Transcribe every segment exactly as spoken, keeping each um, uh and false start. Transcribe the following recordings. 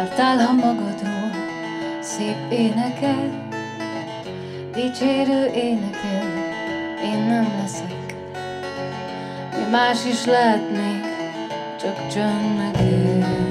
Vártál, ha magadról szép énekel, dicsérő énekel, én nem leszek. Mi más is lehetnék, csak csönd meg én.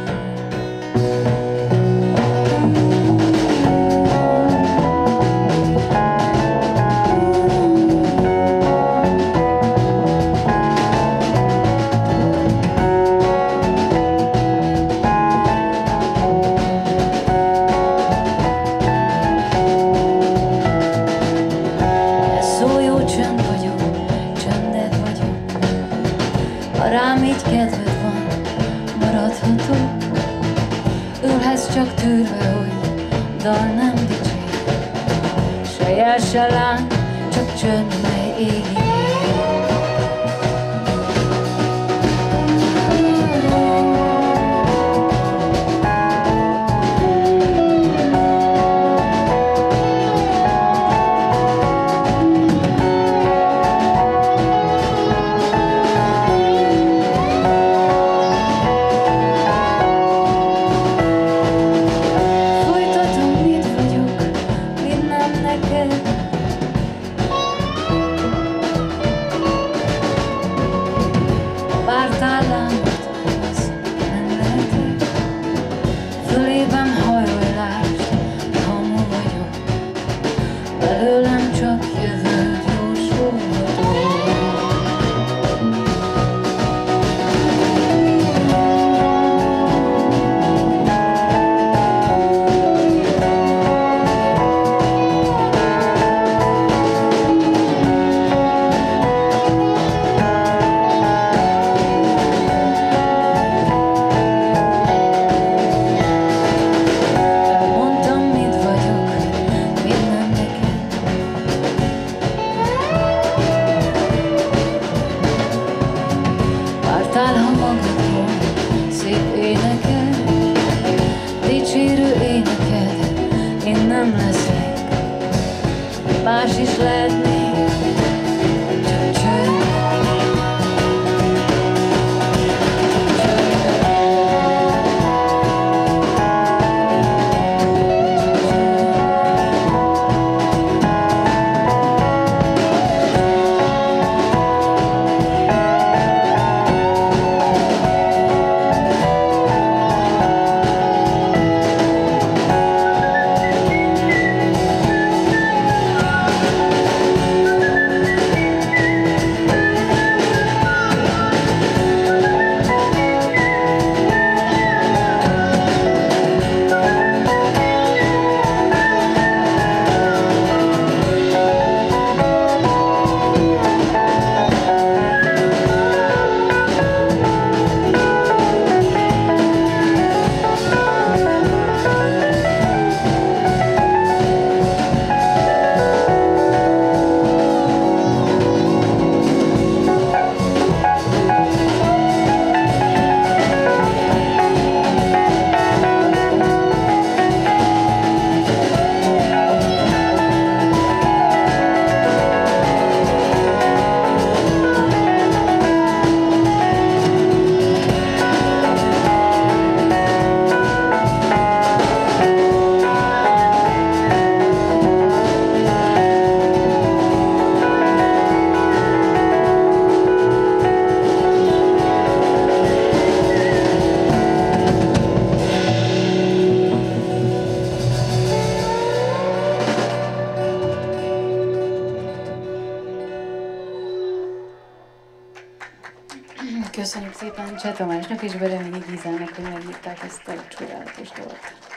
Ha rám így kedved van, maradhatok. Ölhetsz csak tűrve, hogy dal nem dicsér. Se jel, se láng, csak csönd, mely égi belőlem csak jövőd jósolható. Vártál, ha magadról szép énekel, dicsérő éneked, én nem leszek. Más is lehetnék, csak csönd. Köszönjük szépen Cseh Tamásnak és Bereményi Gizának, hogy megírták ezt a csodálatos dalt.